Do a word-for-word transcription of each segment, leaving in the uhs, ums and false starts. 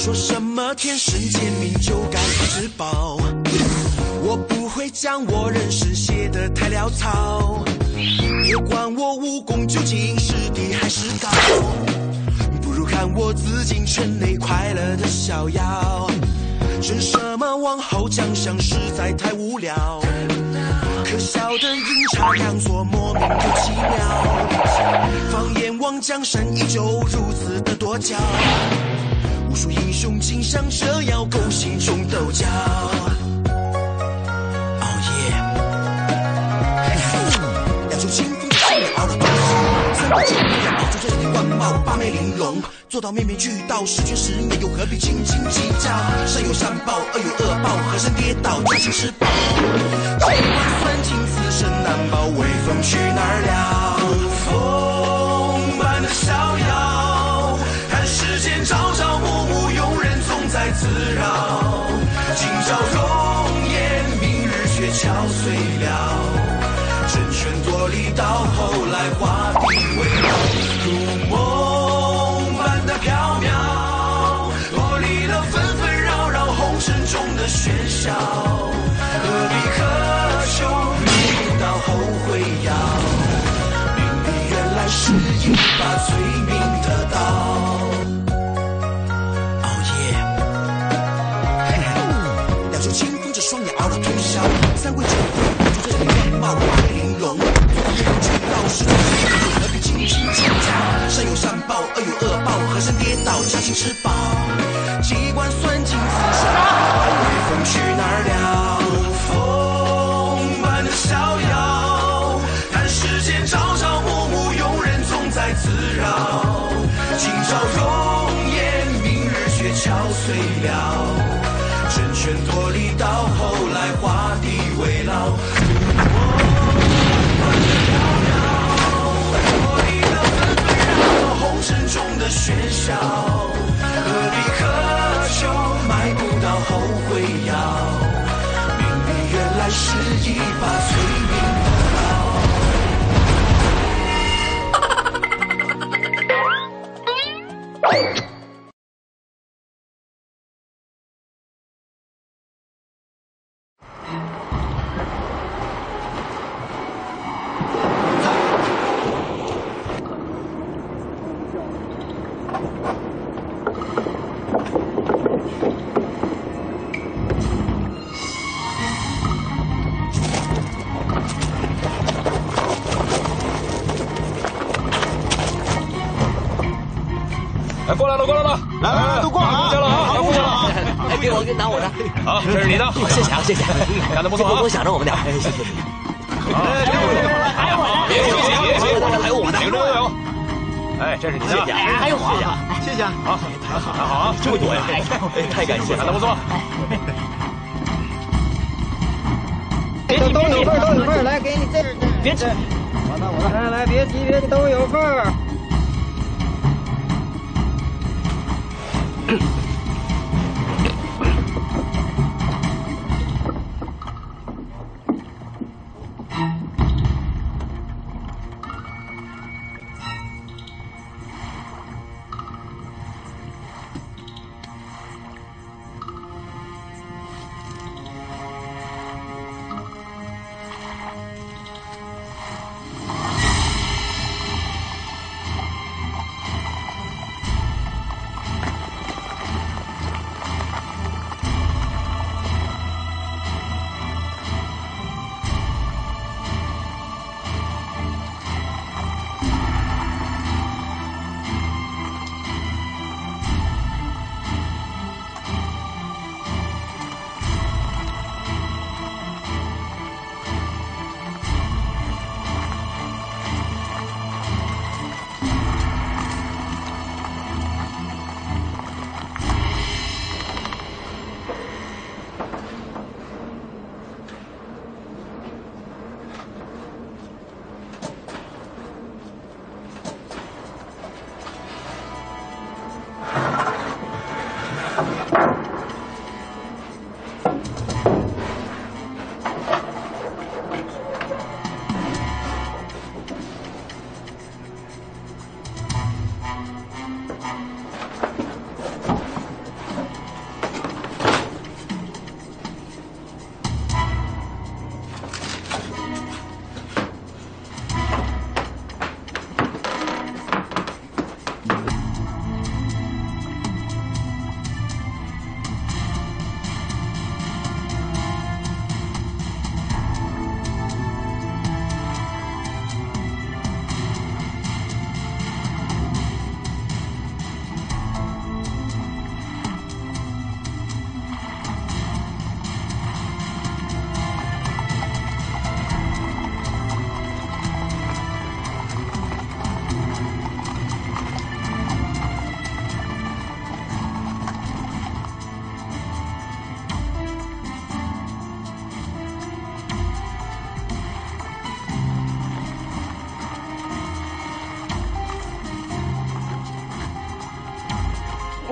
说什么天生贱命就该吃饱，我不会将我人生写得太潦草，别管我武功究竟是低还是高，不如看我紫禁城内快乐的逍遥。争什么王侯将相实在太无聊，可笑的阴差阳错莫名又奇妙，放眼望江山依旧如此的跺脚，无数英雄竟像这样勾心中斗角。哦耶！两手清风上面熬了多少，三把剑要熬出这顶冠帽，八面玲珑，做到面面俱到，十全十美又何必斤斤计较？善有善报，恶有恶报，和珅跌倒，家兴失宝。这碗算尽此生难报，威风去哪儿了？风般的逍遥，看世间朝朝暮暮，庸人总在自扰。今朝容颜，明日却憔悴了。争权夺利，到后来画地为牢。如梦般的缥缈，脱离了纷纷扰扰红尘中的喧嚣。何必苛求，遇不到后悔药。命里原来是一把催命的刀。哦耶！两手清风，这双眼熬了通宵，三跪九叩，出这顶冠帽，八面玲珑，面面俱到，十全十美，何必斤斤计较？善有善报，恶有恶报，和珅跌倒，家兴失宝。机关算尽此生威风去哪儿了？风般的逍遥，看世间朝朝暮暮，庸人总在自扰。今朝容颜，明日却憔悴了。争权夺利，到后来画地为牢。脱离了纷纷扰扰红尘中的喧嚣，何必苛求，买不到后悔药。命里原来是一把催命的刀。 哎，过来了，过来了， 来来来，都过来啊！ 下了啊，下下了啊！ 哎，给我，给拿我的。 好，这是你的。 好，谢谢啊，谢谢。 干得不错啊！ 多想着我们点。哎，谢谢。 哎，还有我的，别别别， 还有我的， 领着都有。哎，这是你的。 谢谢，还有我， 谢谢。 好， 太好， 太好啊， 这么多呀！哎，太感谢了， 干得不错。 都都有份，都有份，来给你这儿， 别急， 我的我的，来来，别急别急，都有份。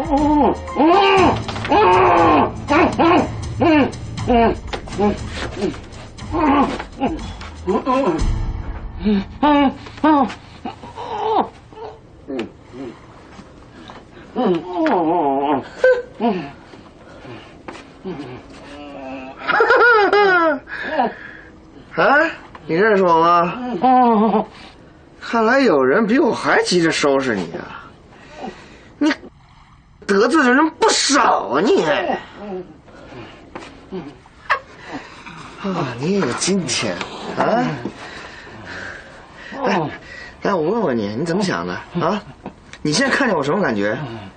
哎，你认识我吗？看来有人比我还急着收拾你啊！你得罪的人不少啊你！啊，你也有今天啊！哎，来，我问问你，你怎么想的啊？你现在看见我什么感觉？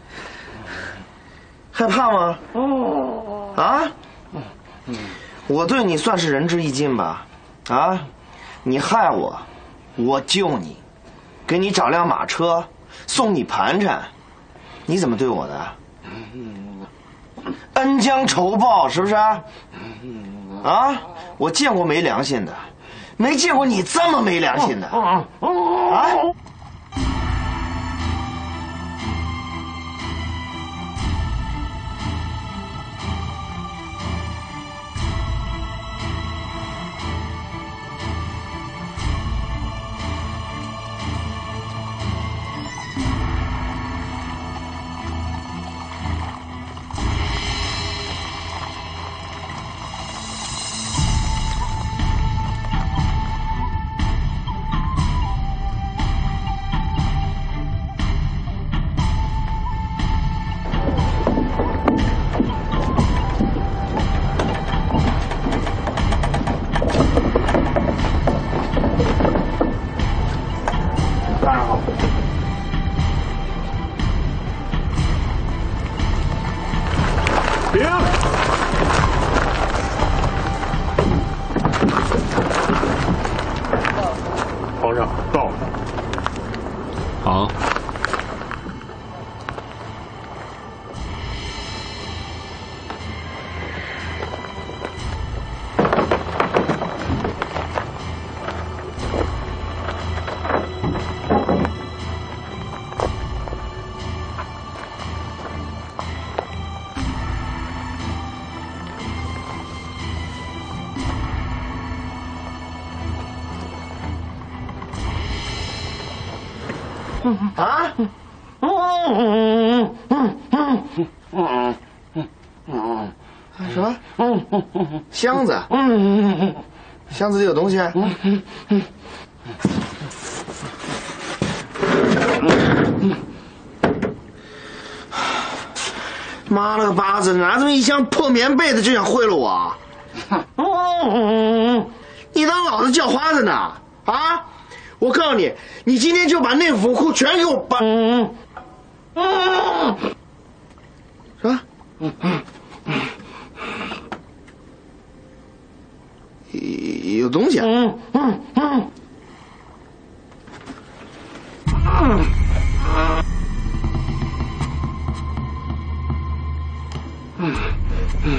害怕吗？啊？我对你算是仁至义尽吧？啊？你害我，我救你，给你找辆马车，送你盘缠，你怎么对我的？恩将仇报，是不是？啊？我见过没良心的，没见过你这么没良心的。啊？ 皇上到了。 好。 啊？什么？箱子？箱子里有东西？妈了个巴子，拿这么一箱破棉被子就想贿赂我？你当老子叫花子呢？啊？我告诉你，你今天就把内府库全给我搬。什么？有东西啊？嗯嗯嗯。嗯嗯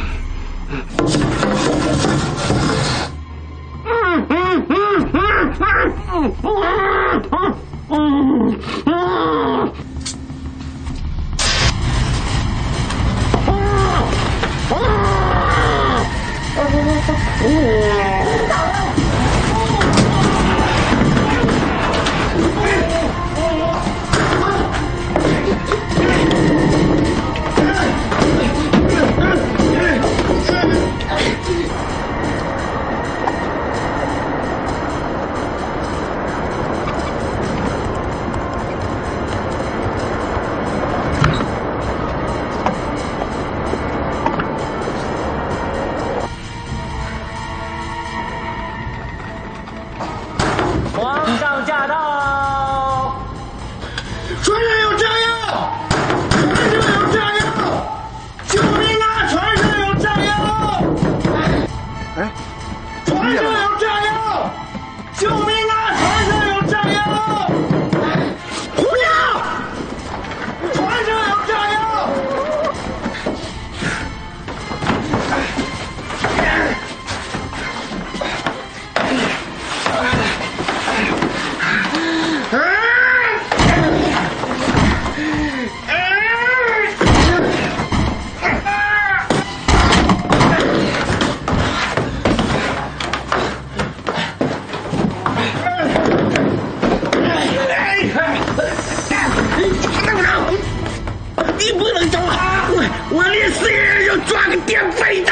能走了！我我临死也要抓个垫背的！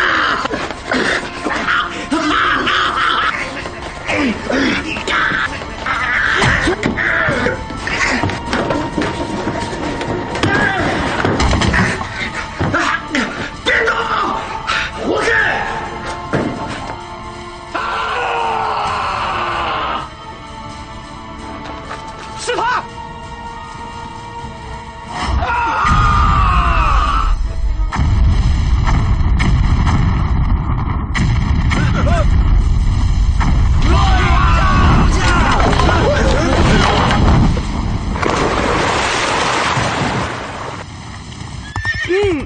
别动！活该！ 是他！ 嗯，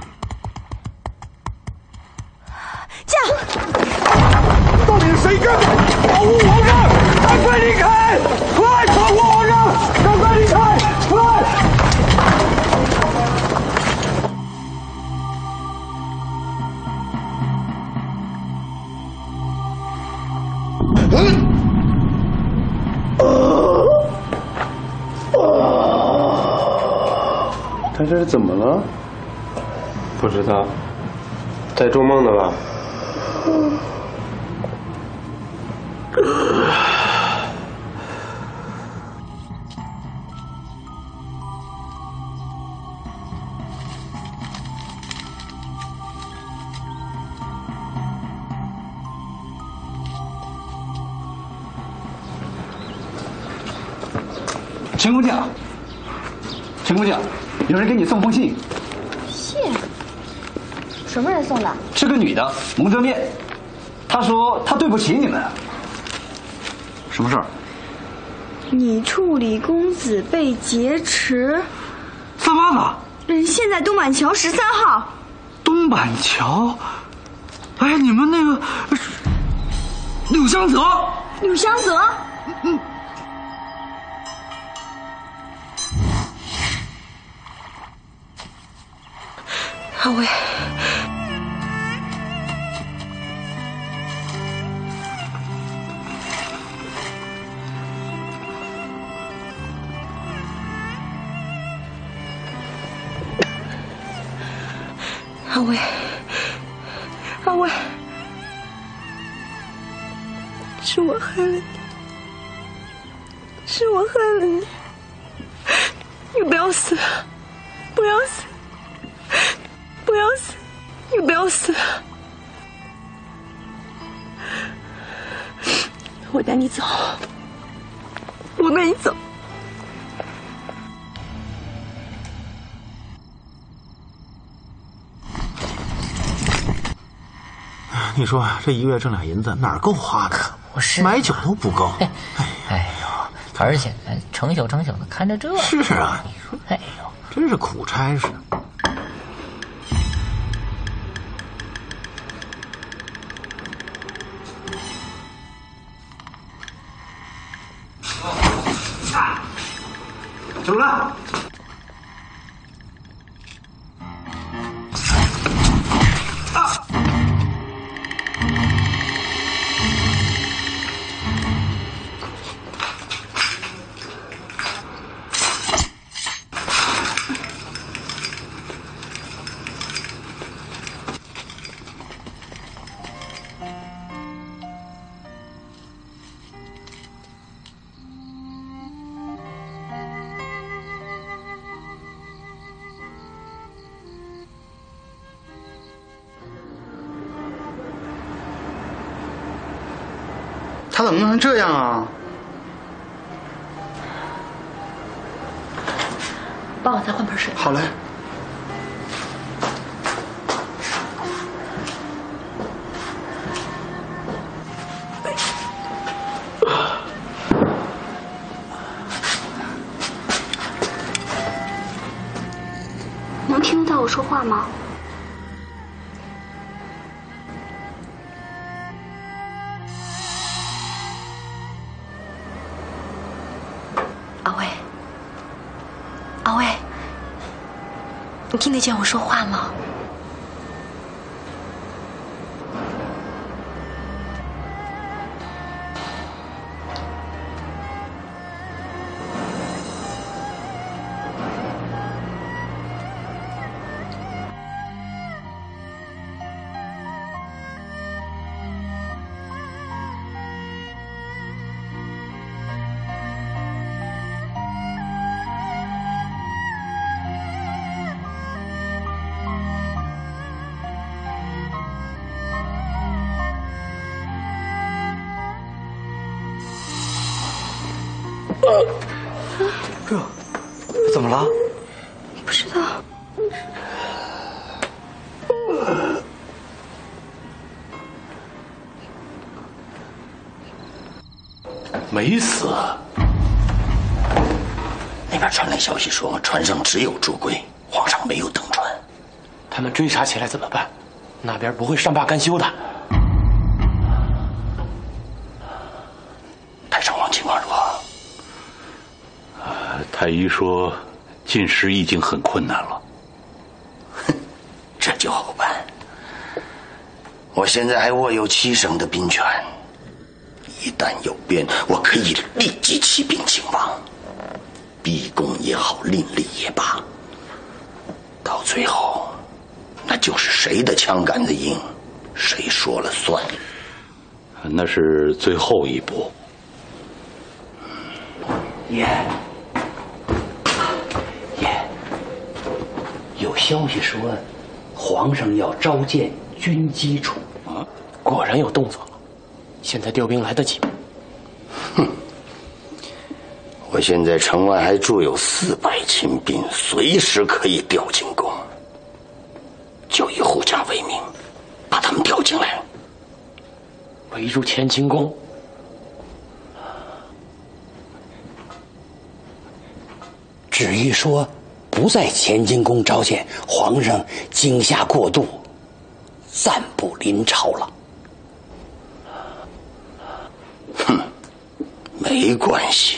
驾！ 到底是谁干的？保护皇上！赶快离开！快，保护皇上！赶快离开！快！ 他这是怎么了？不知道，在做梦呢吧？ 陈工匠，陈工匠，有人给你送封信。 信？什么人送的？ 是个女的，蒙着面。她说她对不起你们。什么事儿？ 你处理公子被劫持。 三妈子。 人现在东板桥十三号。 东板桥？哎，你们那个柳香泽。 柳香泽。 嗯。 阿伟，阿伟，阿伟，是我害了你，是我害了你，你不要死，不要死。不要死！你不要死！我带你走，我带你走。 你说这一月挣俩银子哪儿够花的？ 不是买酒都不够。 哎，哎呦，而且成宿成宿的看着这。 是啊， 你说，哎呦， 真是苦差事。 主任，啊！ 他怎么弄成这样啊？ 帮我再换盆水。 好嘞。 能听得到我说话吗？阿威，阿威，你听得见我说话吗？ 这怎么了？ 不知道。 没死。那边传来消息说，船上只有朱贵，皇上没有登船。 他们追查起来怎么办？那边不会善罢甘休的。 太上皇情况如何？ 呃，太医说，进食已经很困难了。 哼，这就好办。我现在还握有七省的兵权。一旦有变，我可以立即起兵请王，逼宫也好，另立也罢，到最后，那就是谁的枪杆子硬，谁说了算。 那是最后一步。 爷，爷， 有消息说，皇上要召见军机处。 啊，果然有动作了。现在调兵来得及吗？ 哼，我现在城外还驻有四百亲兵，随时可以调进宫。就以护驾为名，把他们调进来， 围住乾清宫。 旨意说不在乾清宫召见，皇上惊吓过度，暂不临朝了。 哼，没关系，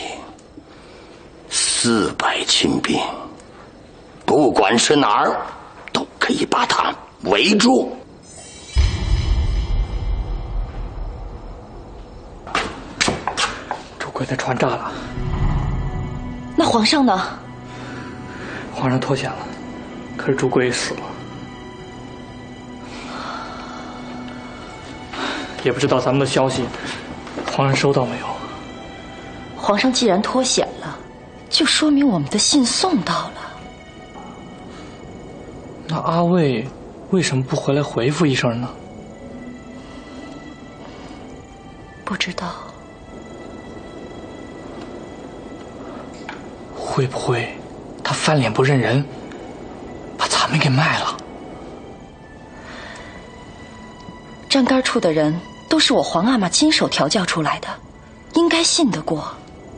四百亲兵，不管是哪儿，都可以把他围住。 朱贵的船炸了。 那皇上呢？ 皇上脱险了，可是朱贵死了。也不知道咱们的消息，皇上收到没有？ 皇上既然脱险了，就说明我们的信送到了。 那阿魏为什么不回来回复一声呢？ 不知道。 会不会他翻脸不认人，把咱们给卖了？ 站杆处的人都是我皇阿玛亲手调教出来的，应该信得过。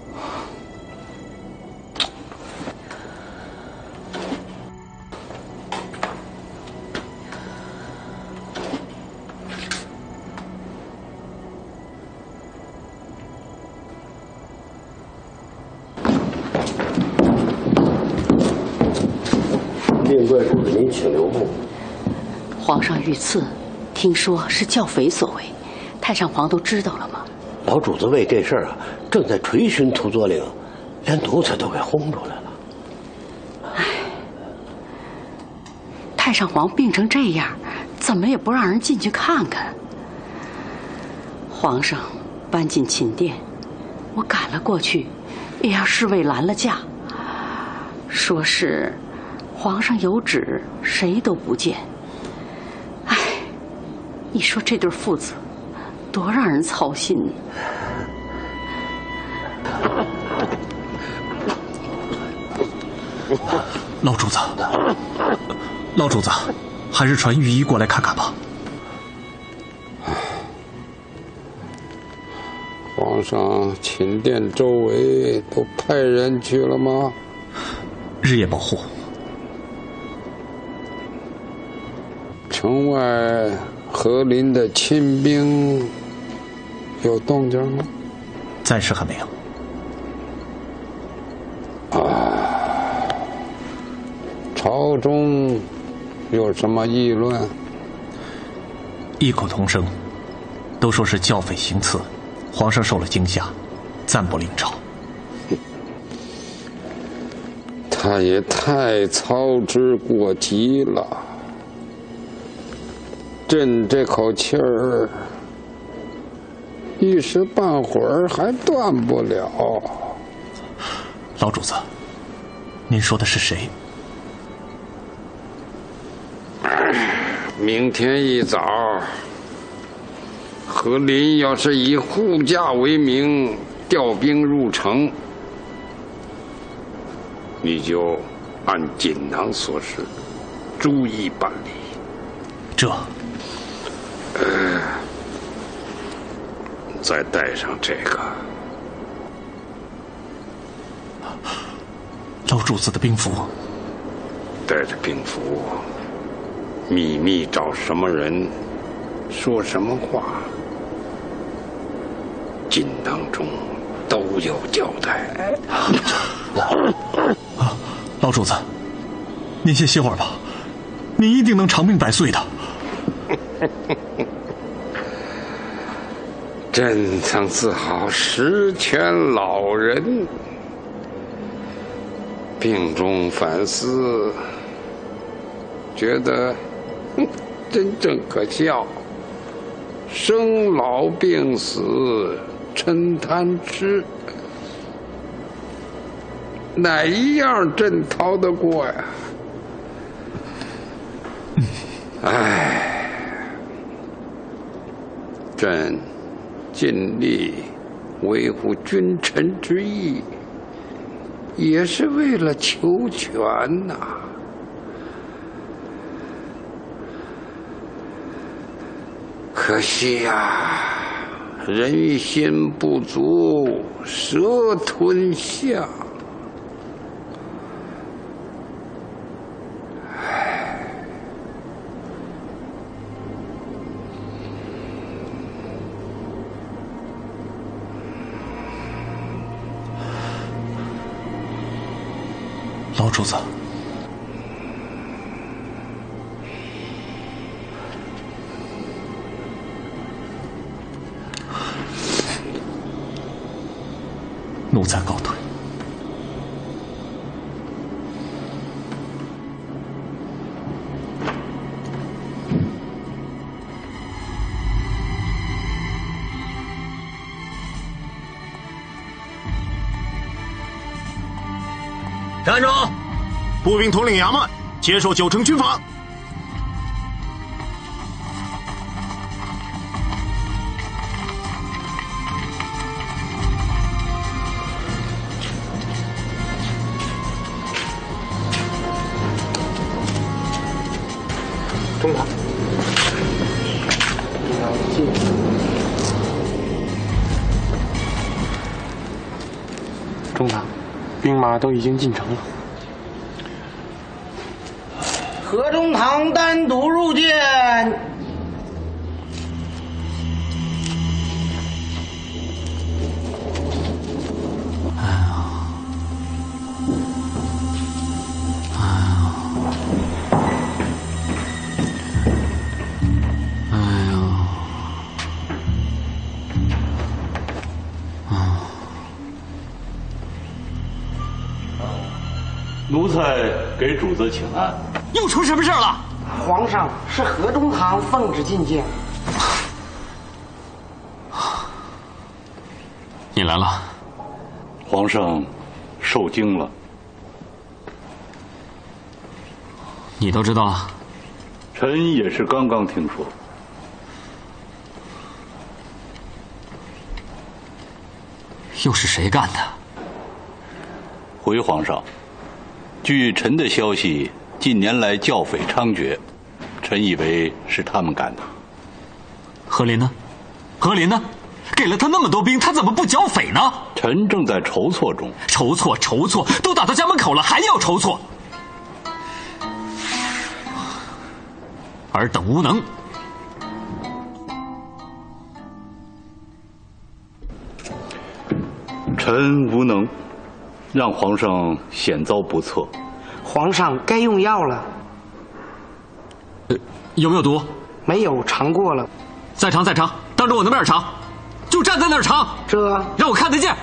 令贵主子，您请留步。 皇上遇刺，听说是教匪所为，太上皇都知道了吗？ 老主子为这事儿啊，正在垂询涂佐领，连奴才都给轰出来了。 唉，太上皇病成这样，怎么也不让人进去看看？皇上搬进寝殿，我赶了过去，也让侍卫拦了驾，说是皇上有旨，谁都不见。唉，你说这对父子多让人操心呢。 老主子，老主子，还是传御医过来看看吧。 皇上寝殿周围都派人去了吗？ 日夜保护。 城外和林的亲兵有动静吗？ 暂时还没有。 啊，朝中有什么议论？ 异口同声，都说是教匪行刺，皇上受了惊吓，暂不临朝。 他也太操之过急了。朕这口气儿，一时半会儿还断不了。 老主子，您说的是谁？ 明天一早，和林要是以护驾为名调兵入城， 你就按锦囊所示，逐一办理。 这， 呃，再带上这个。 老主子的兵符。 带着兵符，秘密找什么人，说什么话，锦囊中都有交代。 老主子，您先歇会儿吧，您一定能长命百岁的。 朕曾自号十全老人，病中反思，觉得哼真正可笑。生老病死，嗔贪痴，哪一样朕逃得过呀？唉，朕尽力维护君臣之义，也是为了求全呐、啊。可惜呀、啊，人心不足蛇吞象。 老主子，奴才告退。 站住！步兵统领衙门接受九城军法。 中堂，中堂，兵马都已经进城了。 河中堂单独入见。 哎呀，哎呀，哎呀，啊！ 奴才给主子请安。 又出什么事了？ 皇上，是河中堂奉旨觐见。 你来了。 皇上受惊了。 你都知道了？ 臣也是刚刚听说。 又是谁干的？ 回皇上，据臣的消息，近年来教匪猖獗，臣以为是他们干的。 何林呢？何林呢？给了他那么多兵，他怎么不剿匪呢？ 臣正在筹措中。 筹措，筹措，都打到家门口了，还要筹措？尔等无能！ 臣无能，让皇上险遭不测。 皇上该用药了。 呃，有没有毒？ 没有，尝过了。 再尝，再尝，当着我的面尝，就站在那儿尝。 这让我看得见。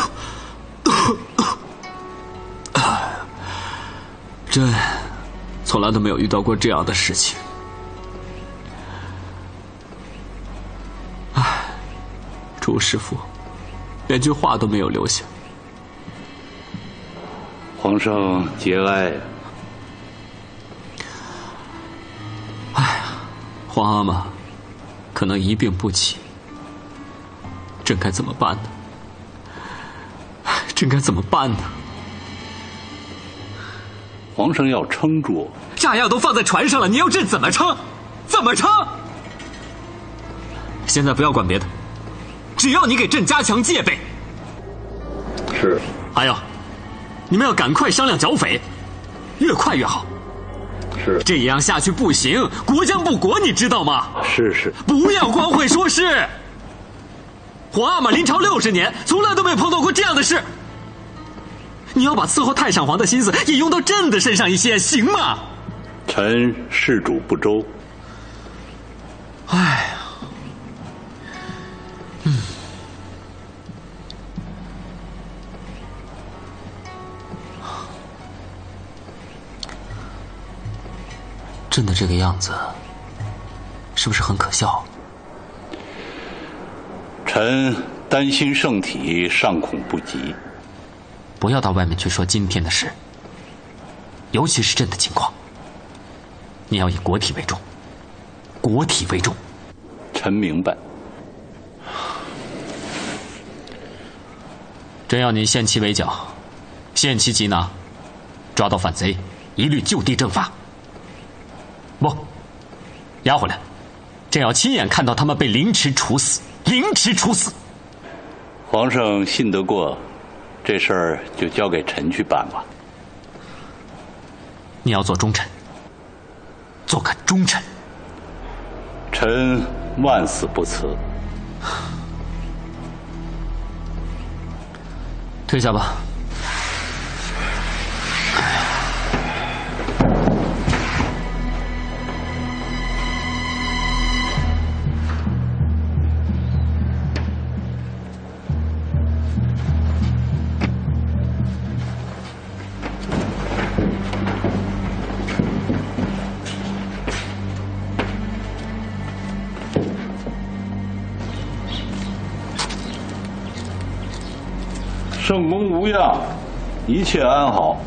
朕从来都没有遇到过这样的事情。唉，朱师傅连句话都没有留下。 皇上节哀。 哎呀，皇阿玛可能一病不起，朕该怎么办呢？朕该怎么办呢？ 皇上要撑住， 炸药都放在船上了，你要朕怎么撑？怎么撑？现在不要管别的，只要你给朕加强戒备。 是。 还有，你们要赶快商量剿匪，越快越好。 是。 这样下去不行，国将不国，你知道吗？ 是是。 不要光会说是。皇阿玛临朝六十年，从来都没碰到过这样的事。你要把伺候太上皇的心思也用到朕的身上一些，行吗？ 臣事主不周。 哎呀，嗯，朕的这个样子，是不是很可笑？ 臣担心圣体，尚恐不及。 不要到外面去说今天的事，尤其是朕的情况。你要以国体为重，国体为重。 臣明白。 朕要你限期围剿，限期缉拿，抓到反贼，一律就地正法。不，押回来，朕要亲眼看到他们被凌迟处死，凌迟处死。 皇上信得过。这事儿就交给臣去办吧。 你要做忠臣，做个忠臣。 臣万死不辞。 退下吧。 圣公无恙，一切安好。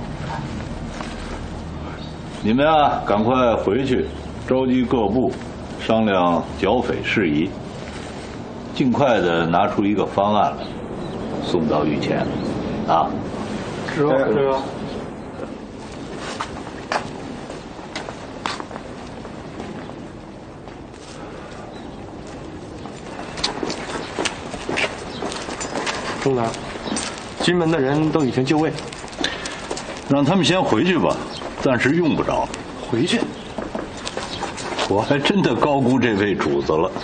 你们啊，赶快回去，召集各部，商量剿匪事宜，尽快的拿出一个方案来，送到御前。啊， 是啊，是啊。 中南，金门的人都已经就位， 让他们先回去吧，暂时用不着。 回去？ 我还真的高估这位主子了。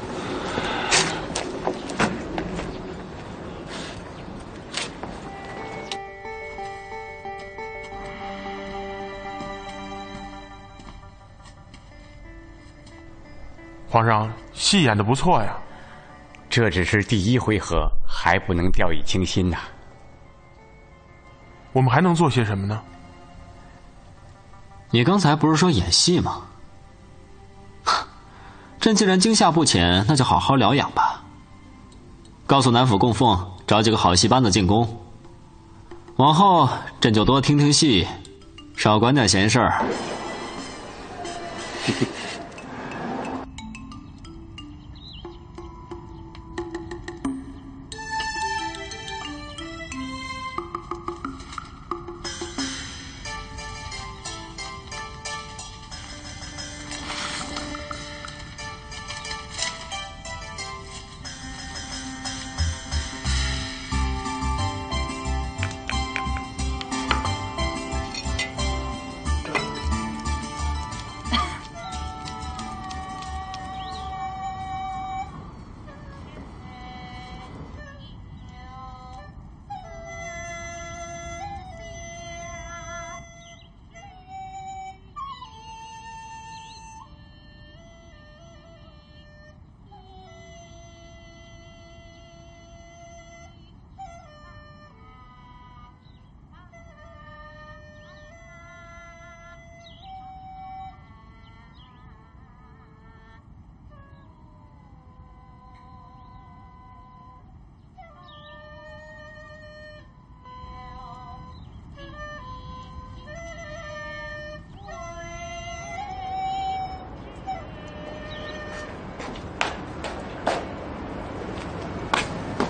皇上，戏演得不错呀。 这只是第一回合，还不能掉以轻心呐。 我们还能做些什么呢？ 你刚才不是说演戏吗？朕既然惊吓不浅，那就好好疗养吧。告诉南府供奉，找几个好戏班子进宫。往后朕就多听听戏，少管点闲事儿。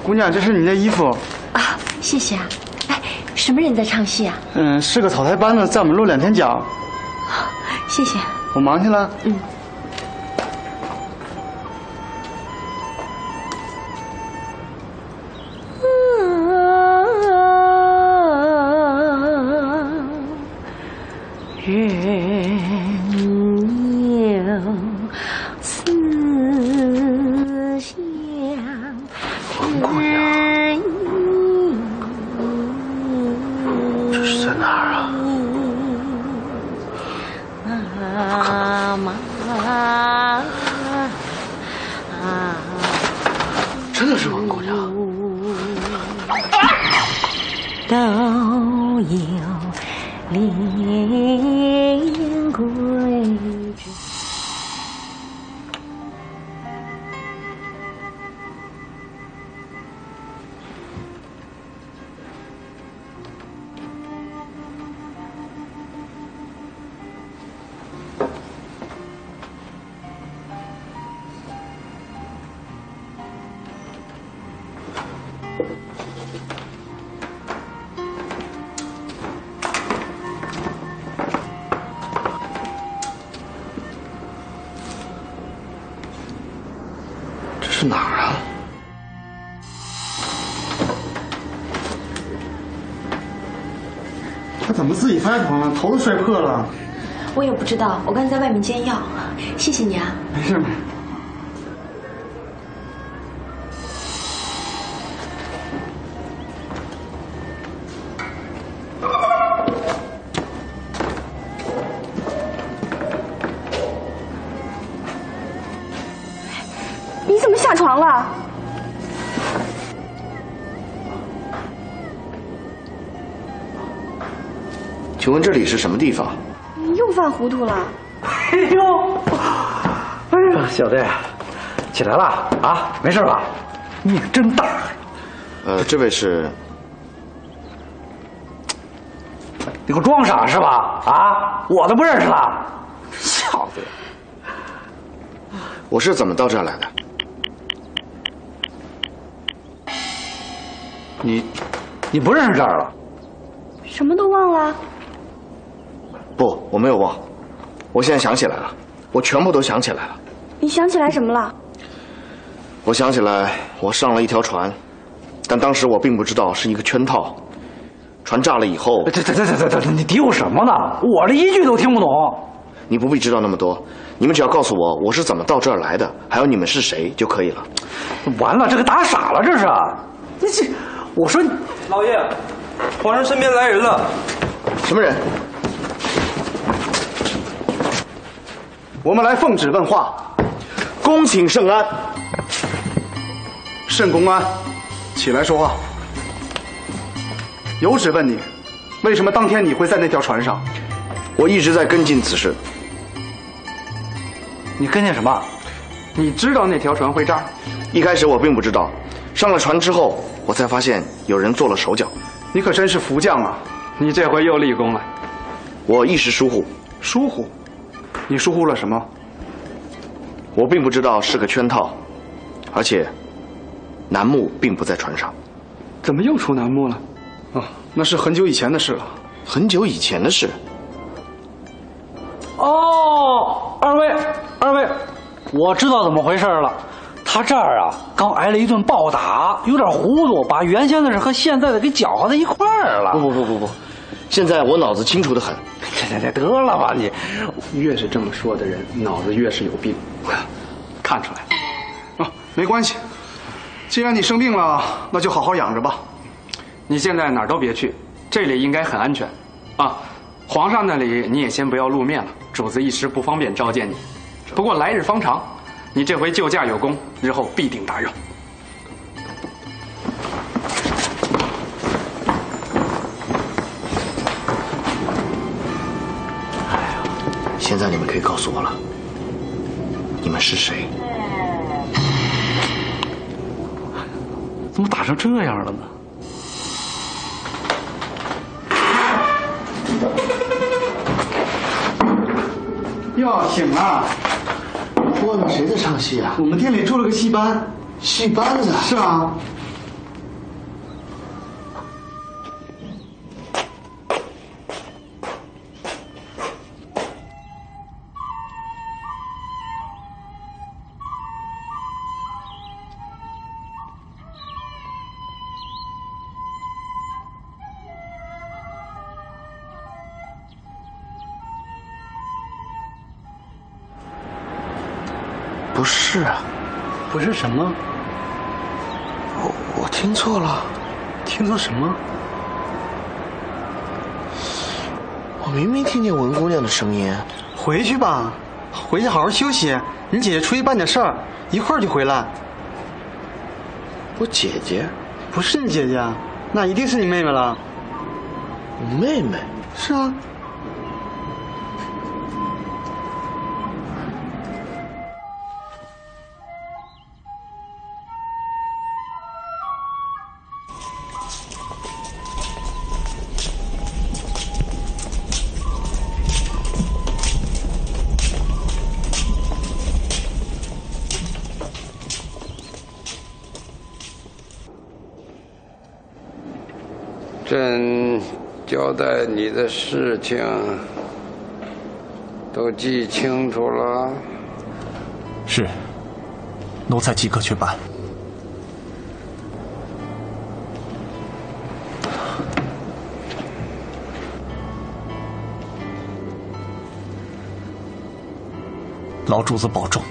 姑娘，这是你的衣服。 啊，谢谢啊。哎，什么人在唱戏啊？ 嗯，是个草台班子，在我们落两天脚。 谢谢。 我忙去了。 嗯。 是哪儿啊？ 他怎么自己翻床了？头都摔破了。 我也不知道，我刚才在外面煎药。谢谢你啊。 没事没事。 你怎么下床了？ 请问这里是什么地方？ 你又犯糊涂了。 哎呦，哎呀，小子，起来了啊？没事吧？命真大。 呃，这位是？ 你给我装傻是吧？啊，我都不认识了。小子， 我是怎么到这儿来的？ 你，你不认识这儿了？ 什么都忘了？ 不，我没有忘，我现在想起来了，我全部都想起来了。 你想起来什么了？ 我想起来，我上了一条船，但当时我并不知道是一个圈套。船炸了以后， 这这这这这这，你嘀咕什么呢？我这一句都听不懂。 你不必知道那么多，你们只要告诉我我是怎么到这儿来的，还有你们是谁就可以了。 完了，这个打傻了，这是。这这，我说， 老爷，皇上身边来人了。 什么人？ 我们来奉旨问话， 恭请圣安。 圣公安，起来说话。有旨问你，为什么当天你会在那条船上？ 我一直在跟进此事。 你跟进什么？你知道那条船会炸？ 一开始我并不知道，上了船之后，我才发现有人做了手脚。 你可真是福将啊！你这回又立功了。 我一时疏忽。 疏忽？你疏忽了什么？ 我并不知道是个圈套，而且楠木并不在船上。 怎么又出楠木了？哦，那是很久以前的事了。 很久以前的事。 哦，二位，二位，我知道怎么回事了。他这儿啊，刚挨了一顿暴打，有点糊涂，把原先的事和现在的给搅和在一块儿了。 不不不不不，现在我脑子清楚的很。 这这得了吧你，越是这么说的人，脑子越是有病。看出来了。啊，没关系，既然你生病了，那就好好养着吧。 你现在哪儿都别去，这里应该很安全，啊，皇上那里你也先不要露面了，主子一时不方便召见你。不过来日方长，你这回救驾有功，日后必定大用。 哎呀，现在你们可以告诉我了，你们是谁？ 怎么打成这样了呢？哟，醒了！ 我呢？谁在唱戏啊？ 我们店里出了个戏班。 戏班子？ 是啊。 不是啊。 不是什么？ 我我听错了。 听错什么？ 我明明听见文姑娘的声音。 回去吧，回去好好休息。你姐姐出去办点事儿，一会儿就回来。 我姐姐？ 不是你姐姐，那一定是你妹妹了。 我妹妹？ 是啊。 朕交代你的事情都记清楚了。 是，奴才即刻去办。老主子保重。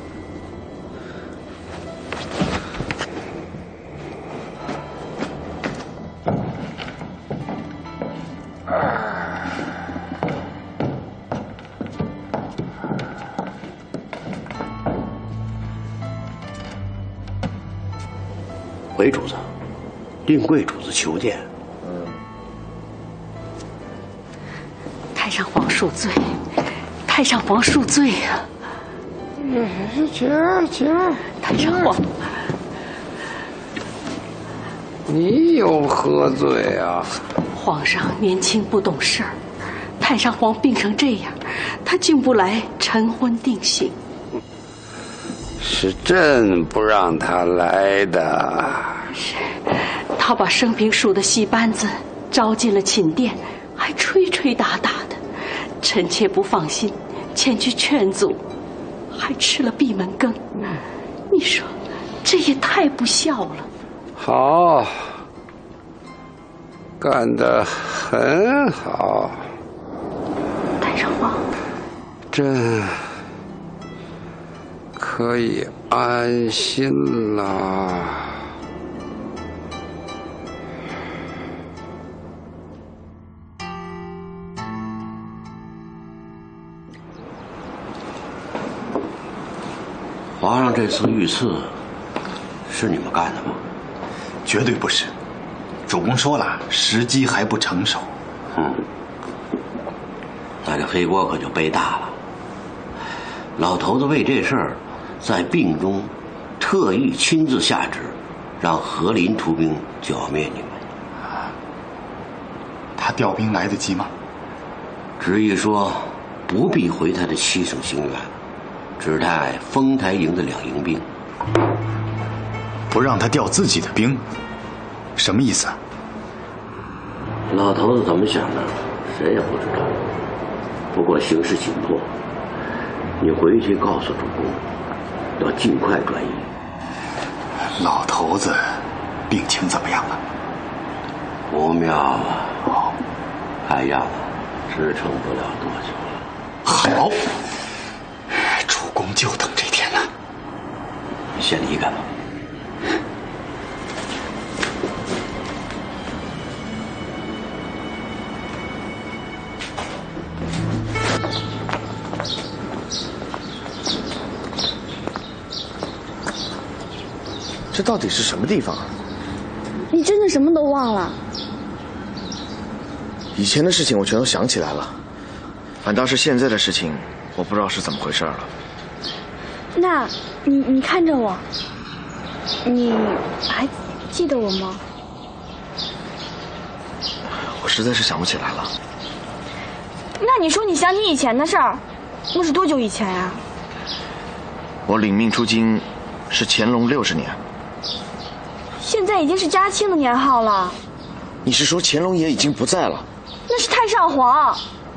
回主子，令贵主子求见。 太上皇恕罪，太上皇恕罪呀！ 请请， 太上皇， 你又喝醉啊？ 皇上年轻不懂事儿，太上皇病成这样，他进不来晨昏定省。 是朕不让他来的。 是，他把生平署的戏班子招进了寝殿，还吹吹打打的，臣妾不放心，前去劝阻，还吃了闭门羹。你说，这也太不孝了。 好，干得很好。 太上皇， 朕可以安心了。 皇上这次御赐是你们干的吗？ 绝对不是，主公说了，时机还不成熟。 嗯，那这黑锅可就背大了。老头子为这事儿，在病中特意亲自下旨，让和林出兵剿灭你们。 他调兵来得及吗？ 旨意说不必回他的七省行辕，只带丰台营的两营兵。 不让他调自己的兵，什么意思啊？ 老头子怎么想的，谁也不知道。不过形势紧迫，你回去告诉主公，要尽快转移。 老头子病情怎么样了？ 不妙啊！哦，看样子支撑不了多久了。 好，主公就等这天了。 先离开吧。 这到底是什么地方啊？ 你真的什么都忘了？ 以前的事情我全都想起来了，反倒是现在的事情，我不知道是怎么回事了。 那，你你看着我，你还记得我吗？ 我实在是想不起来了。 那你说你想起以前的事儿，那是多久以前呀？ 我领命出京是乾隆六十年。 现在已经是嘉庆的年号了。 你是说乾隆爷已经不在了？ 那是太上皇。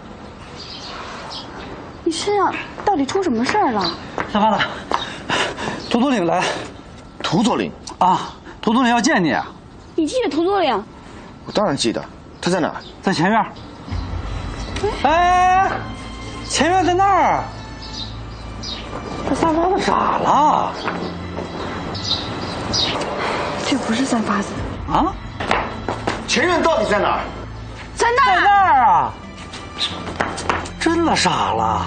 你身上到底出什么事儿了？ 小花子，涂督领来。 涂佐领啊，涂督领要见你。 你记得涂佐领？ 我当然记得，他在哪儿？ 在前院。哎，前院在那儿。 这三发子傻了。 这不是三发子啊！ 前任到底在哪儿？ 在那儿， 在那儿啊！真的傻了。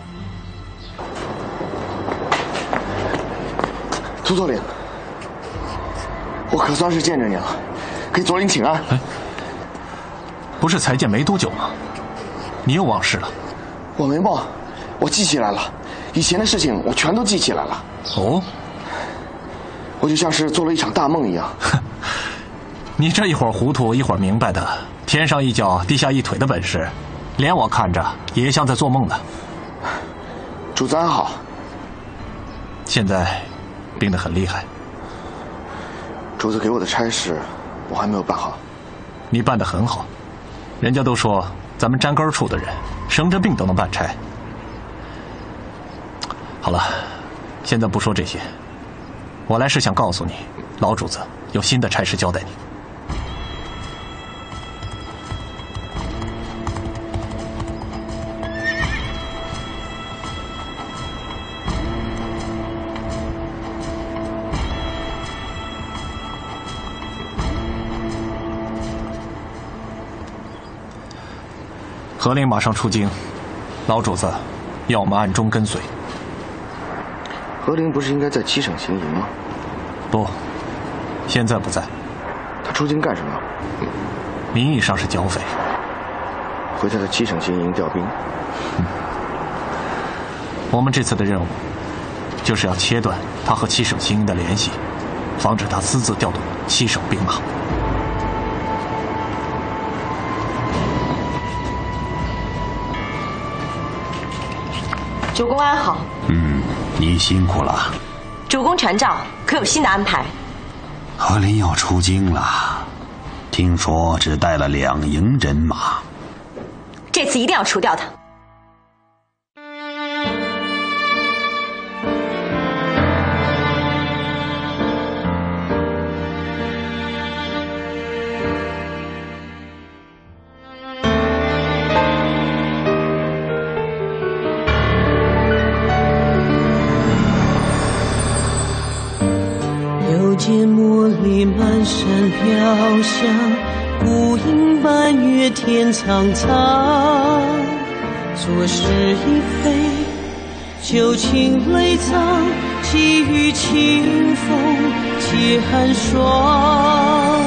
涂作领，我可算是见着你了，给左领请安。 哎，不是才见没多久吗？你又忘事了？ 我没忘，我记起来了，以前的事情我全都记起来了。 哦， 我就像是做了一场大梦一样。 你这一会儿糊涂一会儿明白的，天上一脚地下一腿的本事，连我看着也像在做梦呢。 主子安好。 现在病得很厉害。 主子给我的差事，我还没有办好。 你办得很好，人家都说咱们沾根处的人，生着病都能办差。好了，现在不说这些，我来是想告诉你，老主子有新的差事交代你。何令马上出京，老主子要我们暗中跟随。 何灵不是应该在七省行营吗？ 不，现在不在。 他出京干什么？ 名义上是剿匪， 回他的七省行营调兵。 嗯。我们这次的任务，就是要切断他和七省行营的联系，防止他私自调动七省兵马。 主公安好。 嗯，你辛苦了。 主公传召，可有新的安排？ 何林要出京了，听说只带了两营人马。 这次一定要除掉他。 见茉莉满山飘香，孤影半月天苍苍。昨是已非，旧情泪藏，寄予清风借寒霜。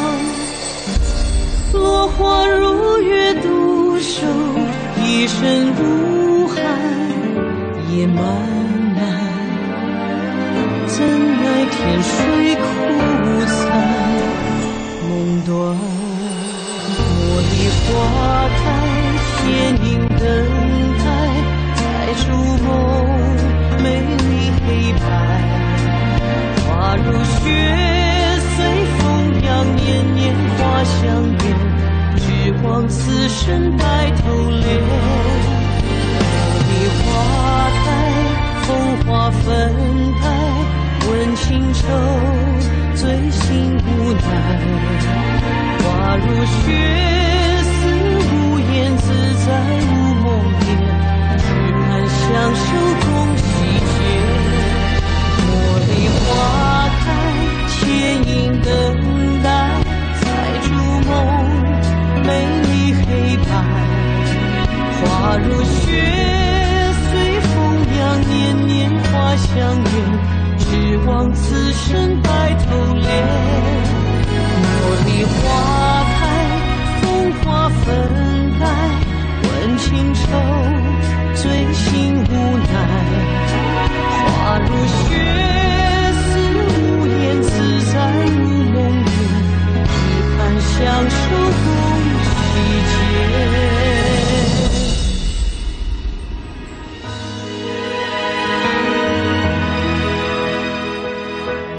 落花如约独守，一身如汗也漫漫。怎奈天水枯残，梦断。茉莉花开，牵引等待，才筑梦，美丽黑白。花如雪，随风扬，年年花香艳，只望此生白头恋。茉莉花开，风华分开，问情愁，醉心无奈。花如雪，似无言，自在无梦魇，只盼相守共喜结。茉莉花开，牵引等待，才筑梦，美丽黑白。花如雪，随风扬，年年花香艳，只望此生。